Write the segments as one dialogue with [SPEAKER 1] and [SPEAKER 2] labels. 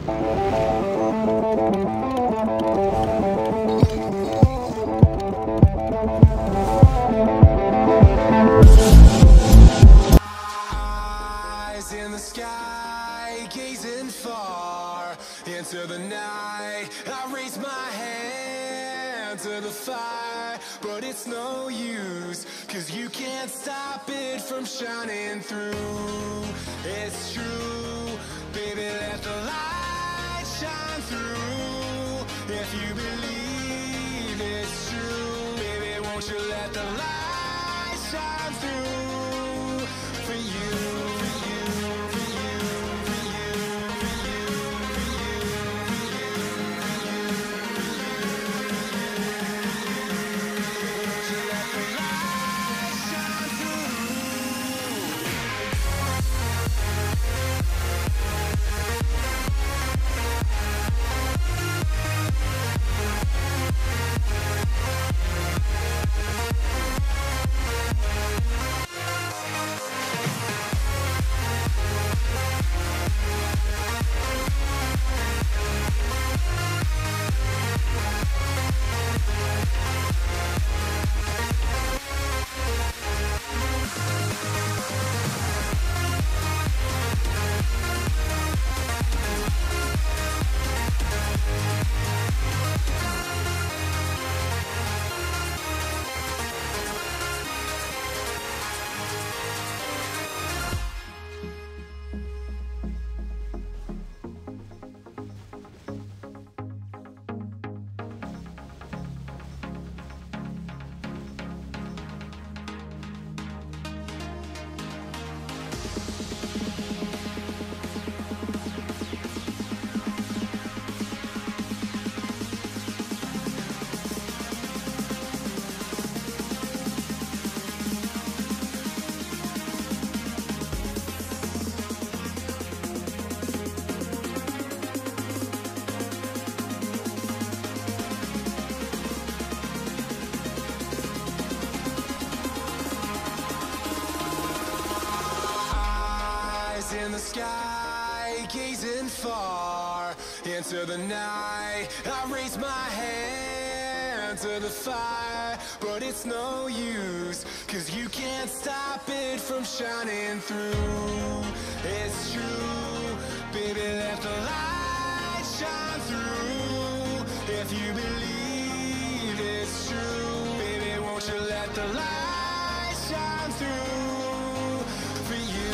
[SPEAKER 1] Eyes in the sky, gazing far into the night. I raise my hand to the fire, but it's no use, 'cause you can't stop it from shining through. It's true, baby, let the light shine through. If you believe it's true, baby, won't you let the light shine through for you. In the sky, gazing far into the night. I raise my hand to the fire, but it's no use, 'cause you can't stop it from shining through. It's true, baby, let the light shine through. If you believe it's true, baby, won't you let the light shine through for you.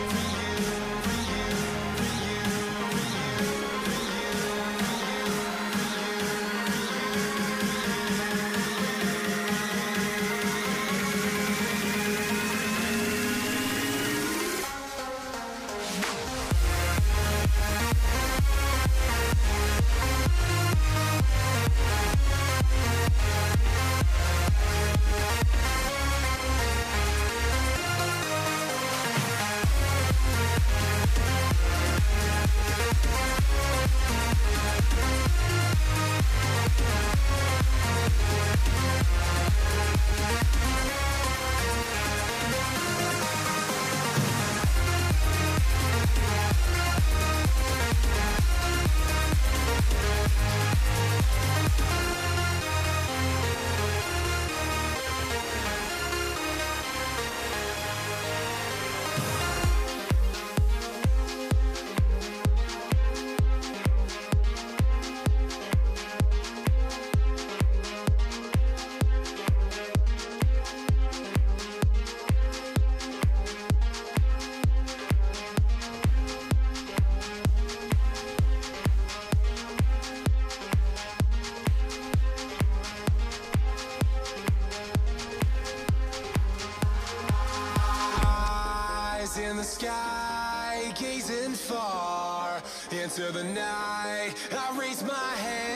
[SPEAKER 1] In the sky, gazing far into the night. I raise my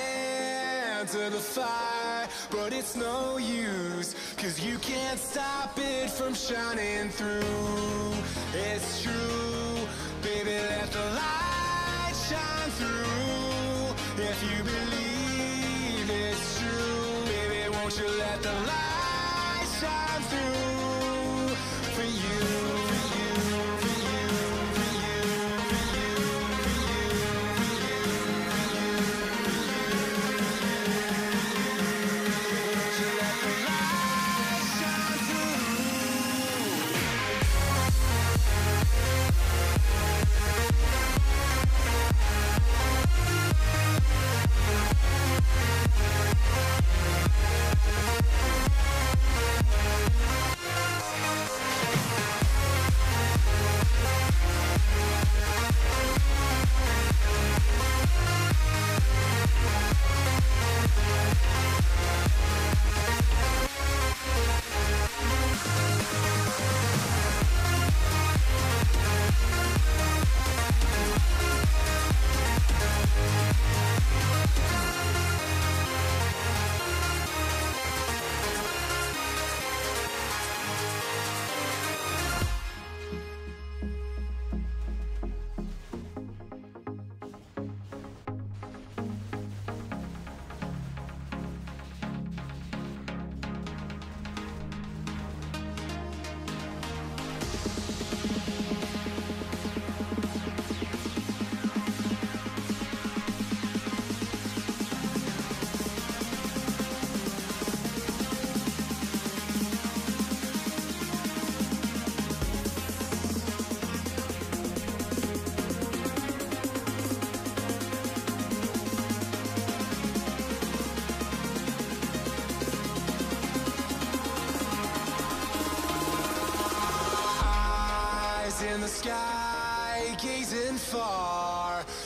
[SPEAKER 1] hand to the fire, but it's no use, 'cause you can't stop it from shining through. It's true, baby, let the light shine through. If you believe it's true, baby, won't you let the light shine through for you. For you, for you, for you, for you, for you.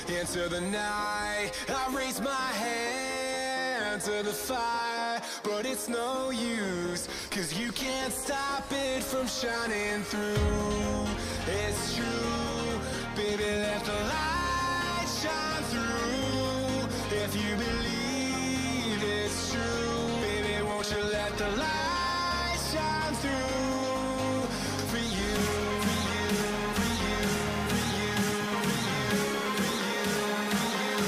[SPEAKER 1] into the night. I raise my hand to the fire, but it's no use, 'cause you can't stop it from shining through. It's true, baby, let the light shine through. If you believe it's true, baby, won't you let the light shine through for you, for you, for you, for you, for you, for you, for you,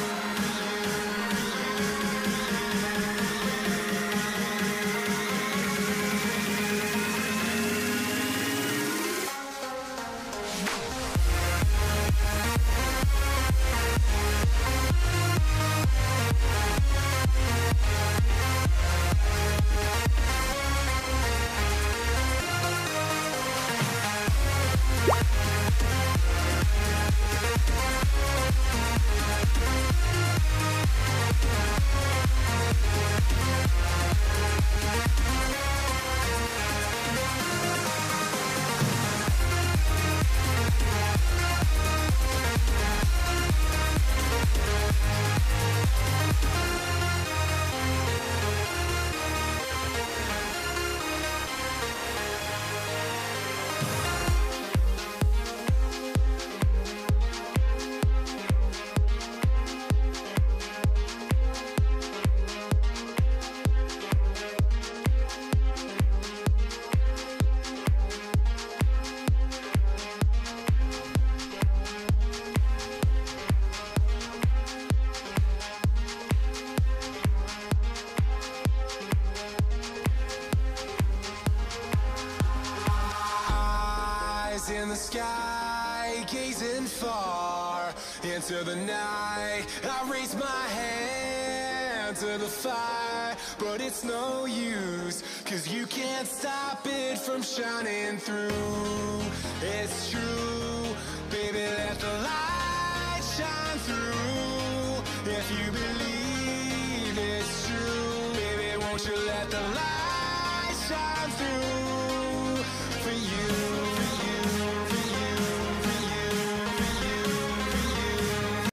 [SPEAKER 1] in the sky, gazing far into the night. I raise my hand to the fire, but it's no use, 'cause you can't stop it from shining through. It's true, baby, let the light shine through. If you believe it's true, baby, won't you let the light